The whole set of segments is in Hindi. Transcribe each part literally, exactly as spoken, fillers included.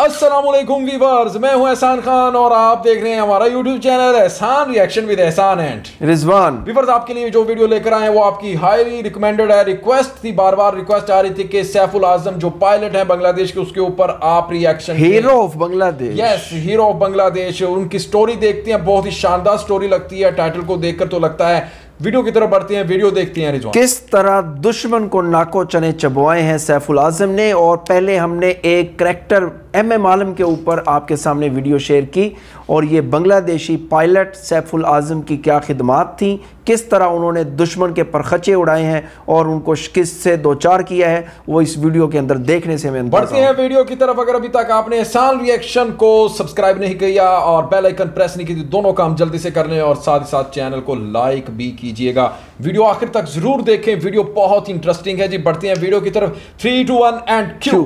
अस्सलामुअलैकुम वीवर्स, मैं हूं एहसान खान और आप देख रहे हैं हमारा YouTube channel Ehsan reaction with Ehsan and Rizwan. Viewers, आपके लिए जो वीडियो लेकर आए हैं वो आपकी हाईली रिकमेंडेड है। रिक्वेस्ट थी, बार बार रिक्वेस्ट आ रही थी कि सैफुल आजम जो पायलट है बांग्लादेश के, उसके ऊपर आप reaction. Hero of Bangladesh. Yes, hero of Bangladesh. उनकी स्टोरी देखते हैं, बहुत ही शानदार स्टोरी लगती है। टाइटल को देखकर तो लगता है वीडियो की तरफ बढ़ते हैं। वीडियो देखते हैं रिजवान। किस तरह दुश्मन को नाको चने चबवाए हैं सैफुल आजम ने। और पहले हमने एक करैक्टर एम एम आलम के ऊपर आपके सामने वीडियो शेयर की और ये बांग्लादेशी पायलट सैफुल आजम की क्या खिदमात थी, किस तरह उन्होंने दुश्मन के परखचे उड़ाए हैं और उनको शिकस्त से दो चार किया है, वो इस वीडियो के अंदर देखने से हमें बढ़ते हैं वीडियो की तरफ। अगर अभी तक आपने एहसान रिएक्शन को सब्सक्राइब नहीं किया और बेल आइकन प्रेस नहीं की, दोनों काम जल्दी से कर लें और साथ ही साथ चैनल को लाइक भी कीजिएगा। वीडियो आखिर तक जरूर देखें, वीडियो बहुत इंटरेस्टिंग है जी। बढ़ते हैं वीडियो की तरफ। Three two one and cue.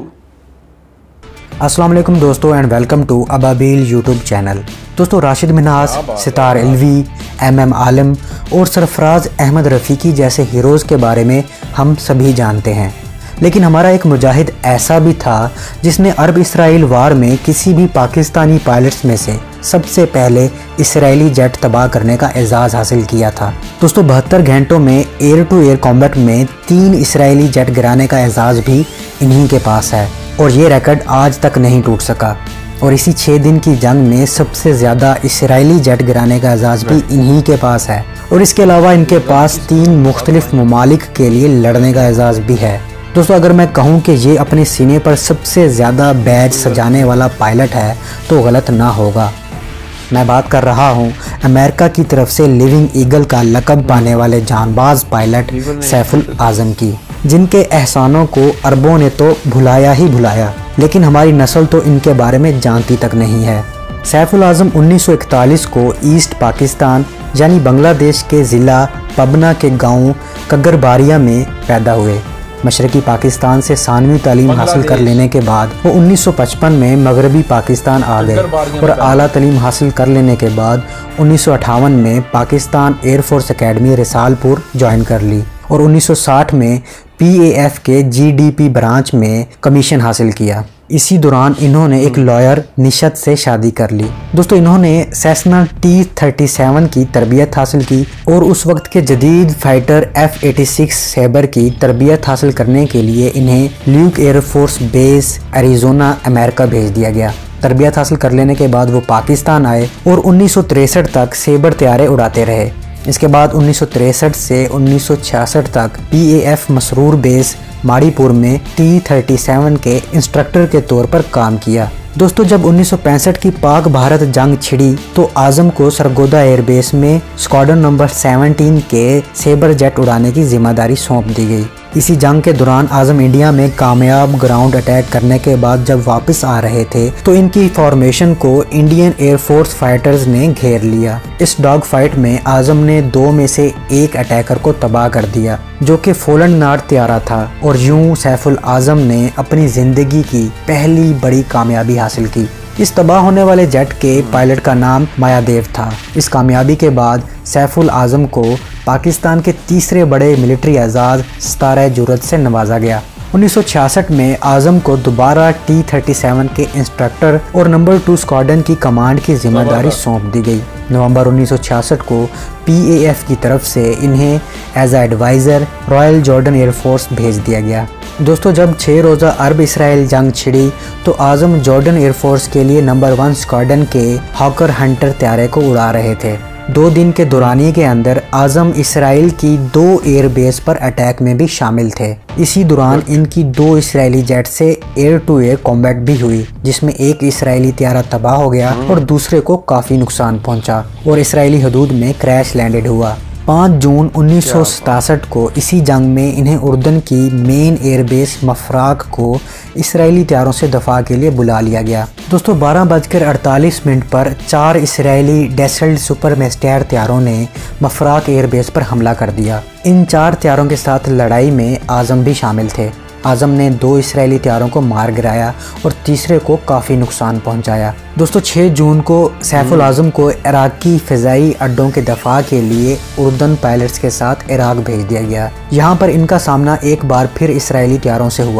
अस्सलाम वालेकुम दोस्तों and welcome to Ababeel YouTube channel. दोस्तों, राशिद मिन्हास, सितार एलवी, एम एम आलम और सरफराज अहमद रफ़ीकी जैसे हीरोज़ के बारे में हम सभी जानते हैं, लेकिन हमारा एक मुजाहिद ऐसा भी था जिसने अरब इसराइल वार में किसी भी पाकिस्तानी पायलट्स में से सबसे पहले इसराइली जेट तबाह करने का एजाज़ हासिल किया था। दोस्तों, बहत्तर घंटों में एयर टू एयर कॉम्बैट में तीन इसराइली जेट गिराने का एजाज़ भी इन्हीं के पास है और ये रिकॉर्ड आज तक नहीं टूट सका। और इसी छः दिन की जंग में सबसे ज़्यादा इसराइली जेट गिराने का एजाज़ भी इन्हीं के पास है। और इसके अलावा इनके पास तीन मुख्तलिफ ममालिक के लिए लड़ने का एजाज़ भी है। दोस्तों, अगर मैं कहूँ कि ये अपने सीने पर सबसे ज़्यादा बैज सजाने वाला पायलट है तो गलत ना होगा। मैं बात कर रहा हूँ अमेरिका की तरफ से लिविंग ईगल का लक़ब पाने वाले जानबाज पायलट सैफुल आजम की, जिनके एहसानों को अरबों ने तो भुलाया ही भुलाया, लेकिन हमारी नस्ल तो इनके बारे में जानती तक नहीं है। सैफुल आजम उन्नीस सौ इकतालीस को ईस्ट पाकिस्तान यानी बांग्लादेश के ज़िला पबना के गांव कगरबारिया में पैदा हुए। मशरकी पाकिस्तान से सानवी तालीम हासिल कर लेने के बाद वो उन्नीस सौ पचपन में मगरबी पाकिस्तान आ गए और आला तालीम हासिल कर लेने के बाद उन्नीस सौ अट्ठावन में Pakistan air force academy Risalpur join कर ली और उन्नीस सौ साठ में पी ए एफ के जी डी पी ब्रांच में कमीशन हासिल किया। इसी दौरान इन्होंने एक लॉयर निशत से शादी कर ली। दोस्तों, इन्होंने सेस्ना टी थर्टी सेवन की तरबियत हासिल की और उस वक्त के जदीद fighter F eighty six Sabre की तरबियत हासिल करने के लिए इन्हें Luke air force base Arizona America भेज दिया गया। तरबियत हासिल कर लेने के बाद वो पाकिस्तान आए और उन्नीस सौ तिरसठ तक सेबर तैयारे उड़ाते रहे। इसके बाद उन्नीस सौ तिरसठ से उन्नीस सौ छियासठ तक P A F Masroor base Mauripur में टी थर्टी सेवन के इंस्ट्रक्टर के तौर पर काम किया। दोस्तों, जब उन्नीस सौ पैंसठ की पाक भारत जंग छिड़ी तो आजम को सरगोदा एयरबेस में स्क्वाड्रन नंबर सत्रह के सेबर जेट उड़ाने की जिम्मेदारी सौंप दी गई। इसी जंग के दौरान आजम इंडिया में कामयाब ग्राउंड अटैक करने के बाद जब वापस आ रहे थे तो इनकी फॉर्मेशन को इंडियन एयरफोर्स फाइटर्स ने घेर लिया। इस डॉग फाइट में आजम ने दो में से एक अटैकर को तबाह कर दिया, जो कि फोलैंड नार्ड त्यारा था, और यूं सैफुल आजम ने अपनी जिंदगी की पहली बड़ी कामयाबी हासिल की। इस तबाह होने वाले जेट के पायलट का नाम मायादेव था। इस कामयाबी के बाद सैफुल आजम को पाकिस्तान के तीसरे बड़े मिलिट्री एजाज़ सितारे जुर्रत से नवाजा गया। उन्नीस सौ छियासठ में आजम को दोबारा टी थर्टी सेवन के इंस्ट्रक्टर और नंबर टू स्क्वाड्रन की कमांड की जिम्मेदारी सौंप दी गई। नवंबर उन्नीस सौ छियासठ को पी ए एफ की तरफ से इन्हें as adviser royal Jordan air force भेज दिया गया। दोस्तों, जब छः रोज़ा अरब इसराइल जंग छिड़ी तो आजम जॉर्डन एयरफोर्स के लिए नंबर वन स्क्वाड्रन के हॉकर हंटर त्यारे को उड़ा रहे थे। दो दिन के दौरानिए के अंदर आजम इसराइल की दो एयरबेस पर अटैक में भी शामिल थे। इसी दौरान इनकी दो इसराइली जेट से एयर टू एयर कॉम्बैट भी हुई, जिसमें एक इसराइली त्यारा तबाह हो गया और दूसरे को काफ़ी नुकसान पहुंचा और इसराइली हदूद में क्रैश लैंडेड हुआ। पाँच जून उन्नीस सौ सतासठ को इसी जंग में इन्हें उर्दन की मेन एयरबेस मफराक को इसराइली त्यारों से दफा के लिए बुला लिया गया। दोस्तों, बारह बजकर अड़तालीस मिनट पर चार इसराइली डेसल्ट सुपर मेस्टेयर त्यारों ने मफराक एयरबेस पर हमला कर दिया। इन चार त्यारों के साथ लड़ाई में आजम भी शामिल थे। आजम ने दो इसराइली त्यारों को मार गिराया और तीसरे को काफ़ी नुकसान पहुंचाया। दोस्तों, छह जून को सैफुल आजम को इराकी फ़िज़ाई अड्डों के दफा के लिए उर्दन पायलट्स के साथ इराक भेज दिया गया। यहाँ पर इनका सामना एक बार फिर इसराइली त्यारों से हुआ।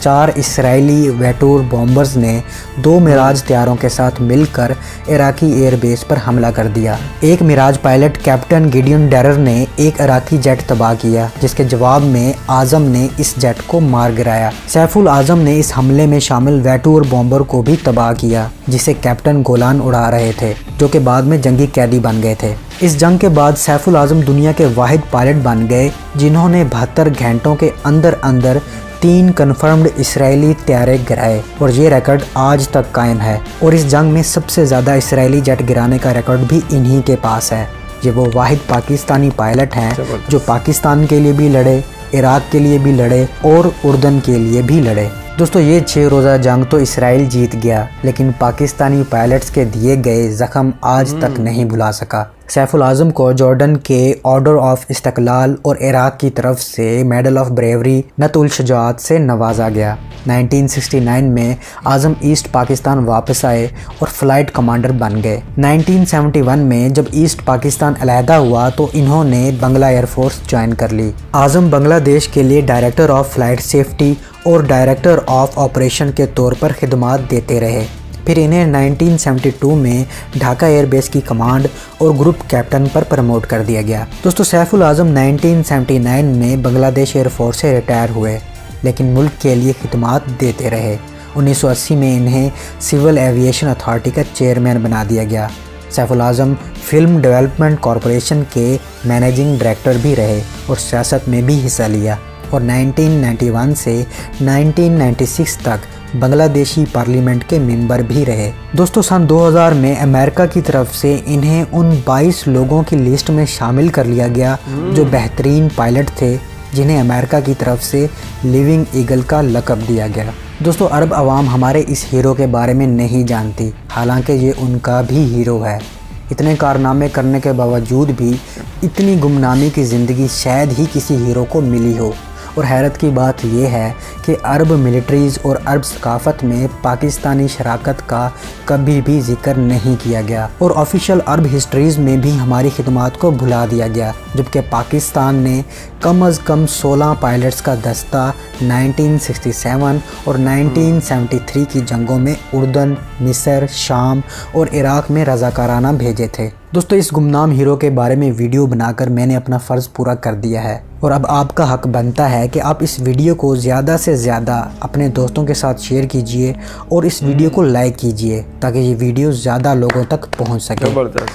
चार इसराइली वेटूर बॉम्बर्स ने दो मिराज तैयारों के साथ मिलकर इराकी एयरबेस पर हमला कर दिया। एक Mirage pilot captain Gideon Dror ने एक इराकी जेट तबाह किया, जिसके जवाब में आजम ने इस जेट को मार गिराया। सैफुल आजम ने इस हमले में शामिल वेटूर बॉम्बर को भी तबाह किया, जिसे कैप्टन गोलान उड़ा रहे थे, जो कि बाद में जंगी कैदी बन गए थे। इस जंग के बाद सैफुल आजम दुनिया के वाहिद पायलट बन गए जिन्होंने बहत्तर घंटों के अंदर अंदर तीन कन्फर्म्ड इसराइली तैयारे गिराए, और ये रिकॉर्ड आज तक कायम है। और इस जंग में सबसे ज़्यादा इसराइली जेट गिराने का रिकॉर्ड भी इन्हीं के पास है। ये वो वाहिद पाकिस्तानी पायलट हैं जो पाकिस्तान के लिए भी लड़े, इराक के लिए भी लड़े और उर्दन के लिए भी लड़े। दोस्तों, ये छः रोज़ा जंग तो इसराइल जीत गया, लेकिन पाकिस्तानी पायलट्स के दिए गए ज़ख्म आज तक नहीं भुला सका। सैफुल आज़म को जॉर्डन के ऑर्डर ऑफ इस्तकलाल और इराक की तरफ से मेडल ऑफ ब्रेवरी नतुल शजात से नवाजा गया। उन्नीस सौ उनहत्तर में आज़म ईस्ट पाकिस्तान वापस आए और फ्लाइट कमांडर बन गए। उन्नीस सौ इकहत्तर में जब ईस्ट पाकिस्तान अलहदा हुआ तो इन्होंने बंगला एयरफोर्स ज्वाइन कर ली। आज़म बांग्लादेश के लिए डायरेक्टर ऑफ फ्लाइट सेफ्टी और डायरेक्टर ऑफ ऑपरेशन के तौर पर खिदमात देते रहे। फिर इन्हें उन्नीस सौ बहत्तर में ढाका एयरबेस की कमांड और ग्रुप कैप्टन पर प्रमोट कर दिया गया। दोस्तों, सैफुल आज़म उन्नीस सौ उन्यासी में बांग्लादेश एयरफोर्स से रिटायर हुए, लेकिन मुल्क के लिए खिदमात देते रहे। उन्नीस सौ अस्सी में इन्हें सिविल एविएशन अथॉरिटी का चेयरमैन बना दिया गया। Saiful Azam film development corporation के मैनेजिंग डायरेक्टर भी रहे और सियासत में भी हिस्सा लिया, और उन्नीस सौ इक्यानवे से उन्नीस सौ छियानवे तक बांग्लादेशी पार्लियामेंट के मेंबर भी रहे। दोस्तों, सन दो हज़ार में अमेरिका की तरफ से इन्हें उन बाईस लोगों की लिस्ट में शामिल कर लिया गया जो बेहतरीन पायलट थे, जिन्हें अमेरिका की तरफ से लिविंग ईगल का लक़ब दिया गया। दोस्तों, अरब आवाम हमारे इस हीरो के बारे में नहीं जानती, हालांकि ये उनका भी हीरो है। इतने कारनामे करने के बावजूद भी इतनी गुमनामी की ज़िंदगी शायद ही किसी हीरो को मिली हो। और हैरत की बात यह है कि अरब मिलिट्रीज़ और अरब सकाफ़त में पाकिस्तानी शराकत का कभी भी जिक्र नहीं किया गया, और ऑफिशियल अरब हिस्ट्रीज़ में भी हमारी खिदमात को भुला दिया गया, जबकि पाकिस्तान ने कम अज़ कम सोलह पायलट्स का दस्ता उन्नीस सौ सड़सठ और उन्नीस सौ तिहत्तर की जंगों में उर्दन, मिस्र, शाम और इराक में रज़ाकाराना भेजे थे। दोस्तों, इस गुमनाम हीरो के बारे में वीडियो बनाकर मैंने अपना फ़र्ज़ पूरा कर दिया है, और अब आपका हक बनता है कि आप इस वीडियो को ज़्यादा से ज़्यादा अपने दोस्तों के साथ शेयर कीजिए और इस वीडियो को लाइक कीजिए, ताकि ये वीडियो ज़्यादा लोगों तक पहुंच सके।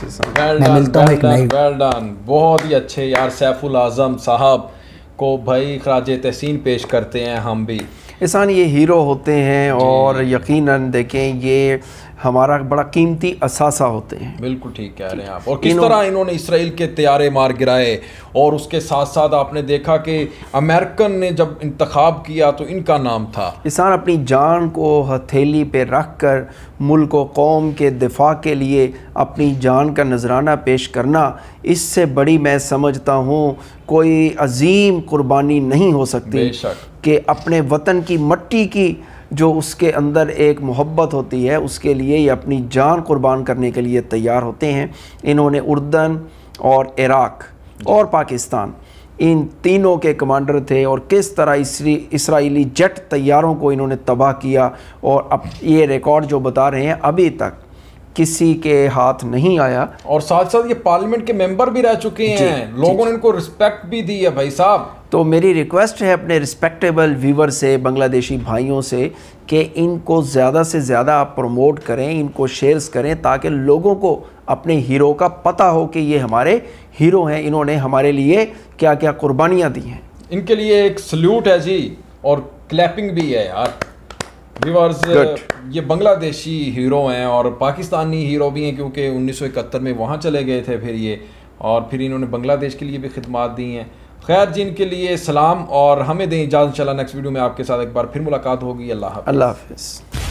मैं मिलता हूँ एक नई वेल डन। बहुत ही अच्छे यार, सैफुल आज़म साहब को भाई खराजे तहसीन पेश करते हैं हम भी। इंसान ये हीरो होते हैं और यकीनन देखें ये हमारा बड़ा कीमती असासा होते हैं। बिल्कुल ठीक कह रहे हैं आप। और किस तरह इन्होंने इसराइल के तैयारे मार गिराए, और उसके साथ साथ आपने देखा कि अमेरिकन ने जब इंतखाब किया तो इनका नाम था। इंसान अपनी जान को हथेली पे रख कर मुल्क व कौम के दिफा के लिए अपनी जान का नजराना पेश करना, इससे बड़ी मैं समझता हूँ कोई अजीम कुर्बानी नहीं हो सकती। बेशक कि अपने वतन की मट्टी की जो उसके अंदर एक मोहब्बत होती है, उसके लिए ये अपनी जान कुर्बान करने के लिए तैयार होते हैं। इन्होंने उर्दन और इराक और पाकिस्तान, इन तीनों के कमांडर थे, और किस तरह इसरी इसराइली जेट तैयारों को इन्होंने तबाह किया, और अब ये रिकॉर्ड जो बता रहे हैं अभी तक किसी के हाथ नहीं आया। और साथ साथ ये पार्लियामेंट के मेंबर भी रह चुके हैं, लोगों ने इनको रिस्पेक्ट भी दी है भाई साहब। तो मेरी रिक्वेस्ट है अपने रिस्पेक्टेबल व्यूवर से, बांग्लादेशी भाइयों से, कि इनको ज़्यादा से ज़्यादा आप प्रमोट करें, इनको शेयर्स करें, ताकि लोगों को अपने हीरो का पता हो कि ये हमारे हीरो हैं, इन्होंने हमारे लिए क्या क्या कुर्बानियाँ दी हैं। इनके लिए एक सल्यूट है जी, और क्लैपिंग भी है यार। व्यूअर्स, ये बांग्लादेशी हीरो हैं और पाकिस्तानी हीरो भी हैं, क्योंकि उन्नीस सौ इकहत्तर में वहाँ चले गए थे फिर ये, और फिर इन्होंने बांग्लादेश के लिए भी खिदमात दी हैं। खैर जी, इनके लिए सलाम, और हमें दें इजाज़त। इंशाल्लाह नेक्स्ट वीडियो में आपके साथ एक बार फिर मुलाकात होगी। अल्लाह हाफ़िज़। अल्लाह हाफ़िज़।